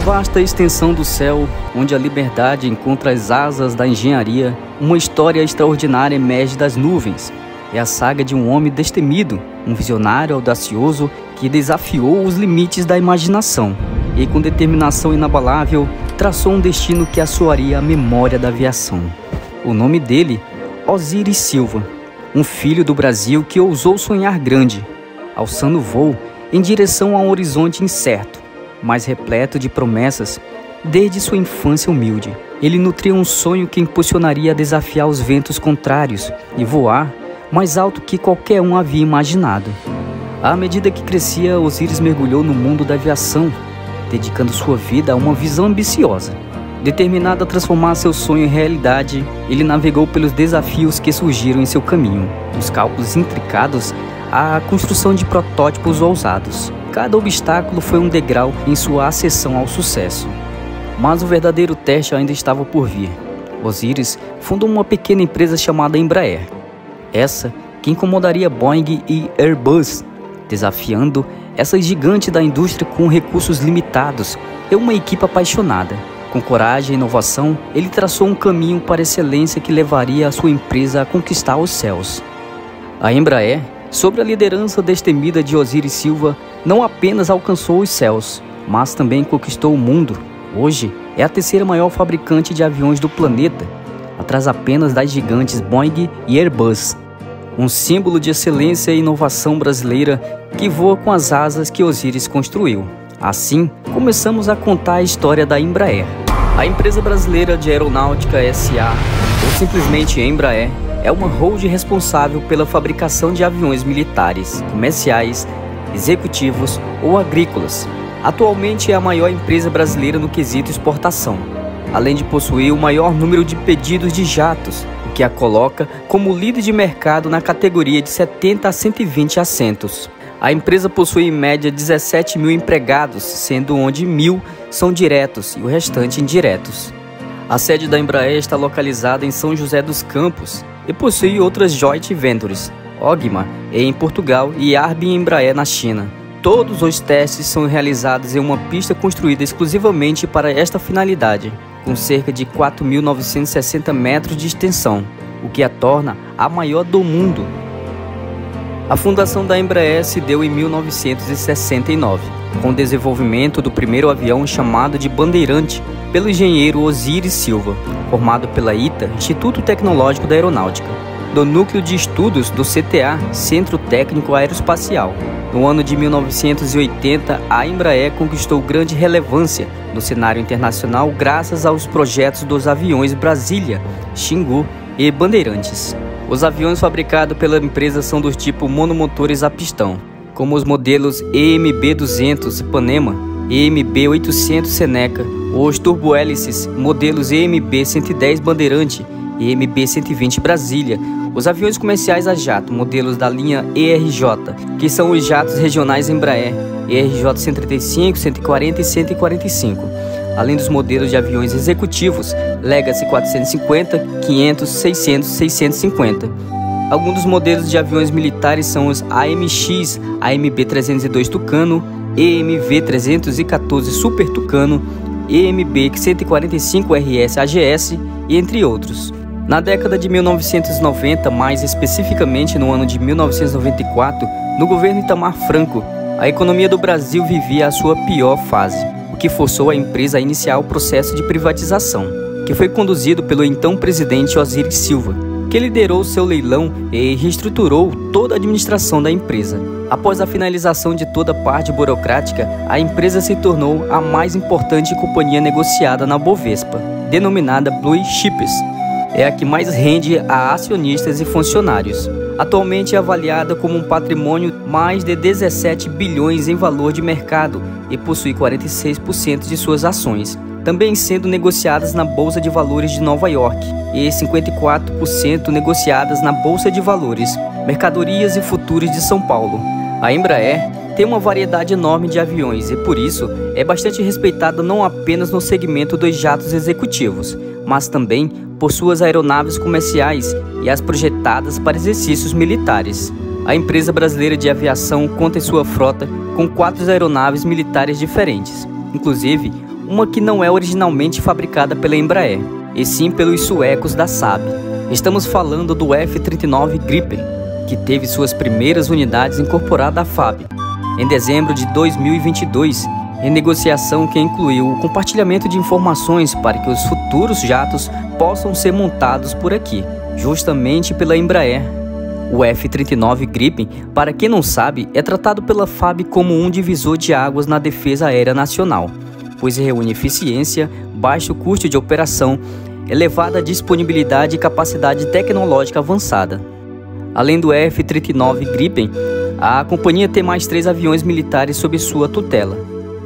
vasta extensão do céu, onde a liberdade encontra as asas da engenharia, uma história extraordinária emerge das nuvens. É a saga de um homem destemido, um visionário audacioso que desafiou os limites da imaginação e, com determinação inabalável, traçou um destino que assoaria a memória da aviação. O nome dele, Osiris Silva, um filho do Brasil que ousou sonhar grande, alçando voo em direção a um horizonte incerto, mas repleto de promessas. Desde sua infância humilde, ele nutria um sonho que impulsionaria a desafiar os ventos contrários e voar mais alto que qualquer um havia imaginado. À medida que crescia, Osiris mergulhou no mundo da aviação, dedicando sua vida a uma visão ambiciosa. Determinado a transformar seu sonho em realidade, ele navegou pelos desafios que surgiram em seu caminho, dos cálculos intricados à construção de protótipos ousados. Cada obstáculo foi um degrau em sua ascensão ao sucesso. Mas o verdadeiro teste ainda estava por vir. Osiris fundou uma pequena empresa chamada Embraer. Essa que incomodaria Boeing e Airbus, desafiando essas gigantes da indústria com recursos limitados e uma equipe apaixonada. Com coragem e inovação, ele traçou um caminho para a excelência que levaria a sua empresa a conquistar os céus. A Embraer, sob a liderança destemida de Osiris Silva, não apenas alcançou os céus, mas também conquistou o mundo. Hoje é a terceira maior fabricante de aviões do planeta, atrás apenas das gigantes Boeing e Airbus. Um símbolo de excelência e inovação brasileira que voa com as asas que Osiris construiu. Assim, começamos a contar a história da Embraer. A empresa brasileira de aeronáutica SA, ou simplesmente Embraer, é uma holding responsável pela fabricação de aviões militares, comerciais, executivos ou agrícolas. Atualmente é a maior empresa brasileira no quesito exportação, além de possuir o maior número de pedidos de jatos, o que a coloca como líder de mercado na categoria de 70 a 120 assentos. A empresa possui em média 17 mil empregados, sendo onde 1.000 são diretos e o restante indiretos. A sede da Embraer está localizada em São José dos Campos e possui outras joint ventures, Ogma em Portugal e Arbin Embraer na China. Todos os testes são realizados em uma pista construída exclusivamente para esta finalidade, com cerca de 4.960 metros de extensão, o que a torna a maior do mundo. A fundação da Embraer se deu em 1969, com o desenvolvimento do primeiro avião chamado de Bandeirante, pelo engenheiro Osiris Silva, formado pela ITA, Instituto Tecnológico da Aeronáutica, do Núcleo de Estudos do CTA, Centro Técnico Aeroespacial. No ano de 1980, a Embraer conquistou grande relevância no cenário internacional graças aos projetos dos aviões Brasília, Xingu e Bandeirantes. Os aviões fabricados pela empresa são do tipo monomotores a pistão, como os modelos EMB-200 Ipanema, EMB-800 Seneca, ou os turbohélices modelos EMB-110 Bandeirante e EMB-120 Brasília, os aviões comerciais a jato, modelos da linha ERJ, que são os jatos regionais Embraer, ERJ 135, 140 e 145, além dos modelos de aviões executivos, Legacy 450, 500, 600, 650. Alguns dos modelos de aviões militares são os AMX, AMB-302 Tucano, EMV-314 Super Tucano, EMB-145 RS AGS e entre outros. Na década de 1990, mais especificamente no ano de 1994, no governo Itamar Franco, a economia do Brasil vivia a sua pior fase, o que forçou a empresa a iniciar o processo de privatização, que foi conduzido pelo então presidente Osiris Silva, que liderou seu leilão e reestruturou toda a administração da empresa. Após a finalização de toda a parte burocrática, a empresa se tornou a mais importante companhia negociada na Bovespa, denominada Blue Chips. É a que mais rende a acionistas e funcionários. Atualmente é avaliada como um patrimônio mais de 17 bilhões em valor de mercado e possui 46% de suas ações, também sendo negociadas na Bolsa de Valores de Nova York e 54% negociadas na Bolsa de Valores, Mercadorias e Futuros de São Paulo. A Embraer tem uma variedade enorme de aviões e, por isso, é bastante respeitada não apenas no segmento dos jatos executivos, mas também por suas aeronaves comerciais e as projetadas para exercícios militares. A empresa brasileira de aviação conta em sua frota com 4 aeronaves militares diferentes. Inclusive, uma que não é originalmente fabricada pela Embraer, e sim pelos suecos da Saab. Estamos falando do F-39 Gripen, que teve suas primeiras unidades incorporadas à FAB em dezembro de 2022, em negociação que incluiu o compartilhamento de informações para que os futuros jatos possam ser montados por aqui, justamente pela Embraer. O F-39 Gripen, para quem não sabe, é tratado pela FAB como um divisor de águas na defesa aérea nacional, pois reúne eficiência, baixo custo de operação, elevada disponibilidade e capacidade tecnológica avançada. Além do F-39 Gripen, a companhia tem mais 3 aviões militares sob sua tutela.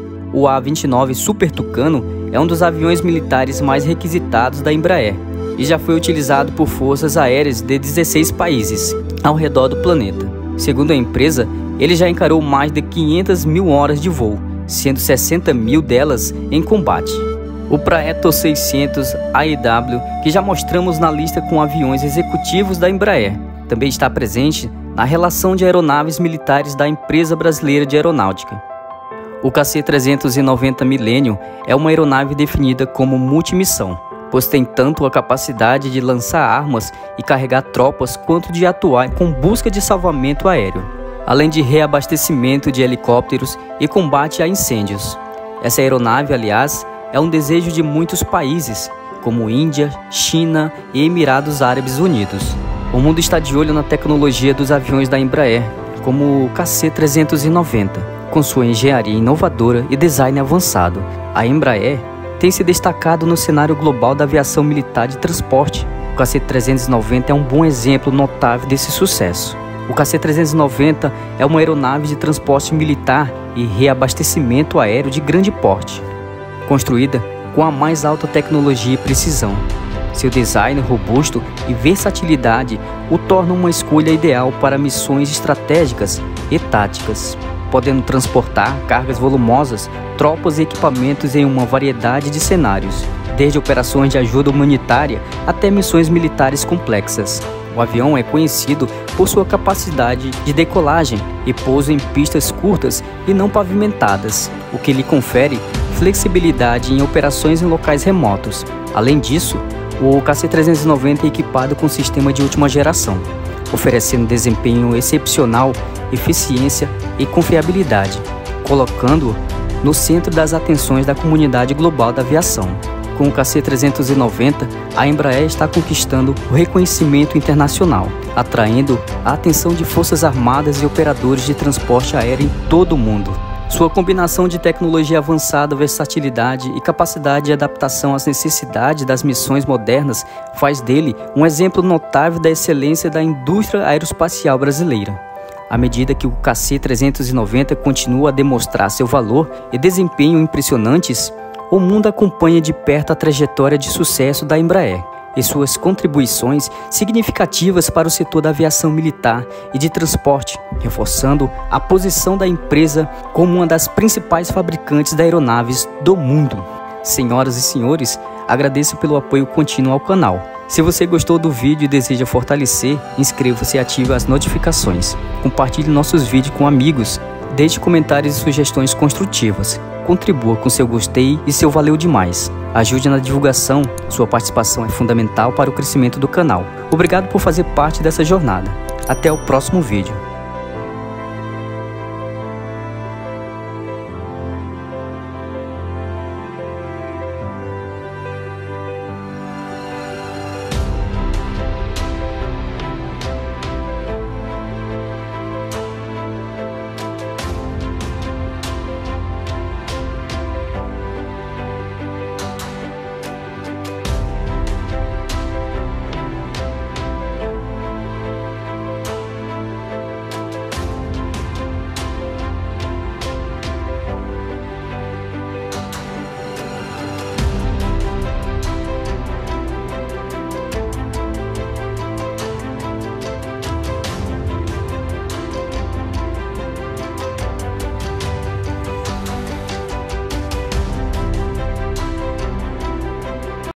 O A-29 Super Tucano é um dos aviões militares mais requisitados da Embraer e já foi utilizado por forças aéreas de 16 países ao redor do planeta. Segundo a empresa, ele já encarou mais de 500 mil horas de voo, sendo 60 mil delas em combate. O Praetor 600 AEW, que já mostramos na lista com aviões executivos da Embraer, também está presente na relação de aeronaves militares da empresa brasileira de aeronáutica. O KC-390 Millennium é uma aeronave definida como multimissão, pois tem tanto a capacidade de lançar armas e carregar tropas quanto de atuar com busca de salvamento aéreo, além de reabastecimento de helicópteros e combate a incêndios. Essa aeronave, aliás, é um desejo de muitos países, como Índia, China e Emirados Árabes Unidos. O mundo está de olho na tecnologia dos aviões da Embraer, como o KC-390, com sua engenharia inovadora e design avançado. A Embraer tem se destacado no cenário global da aviação militar de transporte. O KC-390 é um bom exemplo notável desse sucesso. O KC-390 é uma aeronave de transporte militar e reabastecimento aéreo de grande porte, construída com a mais alta tecnologia e precisão. Seu design robusto e versatilidade o tornam uma escolha ideal para missões estratégicas e táticas, podendo transportar cargas volumosas, tropas e equipamentos em uma variedade de cenários, desde operações de ajuda humanitária até missões militares complexas. O avião é conhecido por sua capacidade de decolagem e pouso em pistas curtas e não pavimentadas, o que lhe confere flexibilidade em operações em locais remotos. Além disso, o KC-390 é equipado com sistema de última geração, oferecendo desempenho excepcional, eficiência e confiabilidade, colocando-o no centro das atenções da comunidade global da aviação. Com o KC-390, a Embraer está conquistando o reconhecimento internacional, atraindo a atenção de forças armadas e operadores de transporte aéreo em todo o mundo. Sua combinação de tecnologia avançada, versatilidade e capacidade de adaptação às necessidades das missões modernas faz dele um exemplo notável da excelência da indústria aeroespacial brasileira. À medida que o KC-390 continua a demonstrar seu valor e desempenho impressionantes, o mundo acompanha de perto a trajetória de sucesso da Embraer e suas contribuições significativas para o setor da aviação militar e de transporte, reforçando a posição da empresa como uma das principais fabricantes de aeronaves do mundo. Senhoras e senhores, agradeço pelo apoio contínuo ao canal. Se você gostou do vídeo e deseja fortalecer, inscreva-se e ative as notificações. Compartilhe nossos vídeos com amigos, deixe comentários e sugestões construtivas. Contribua com seu gostei e seu valeu demais. Ajude na divulgação, sua participação é fundamental para o crescimento do canal. Obrigado por fazer parte dessa jornada. Até o próximo vídeo.